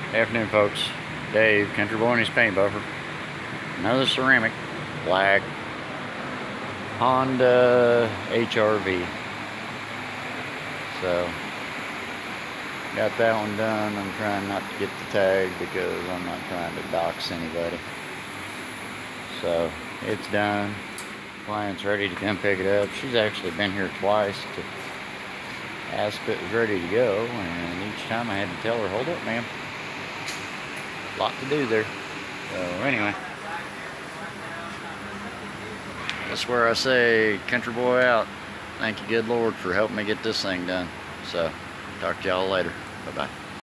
Afternoon, folks. Dave, Country Boy and his paint buffer. Another ceramic, black Honda HRV. So, got that one done. I'm trying not to get the tag because I'm not trying to dox anybody. So, it's done. Client's ready to come pick it up. She's actually been here twice to ask if it was ready to go, and each time I had to tell her, hold up, ma'am. Lot to do there. So anyway, that's where I say Country Boy out. Thank you, good Lord, for helping me get this thing done. So talk to y'all later. Bye bye.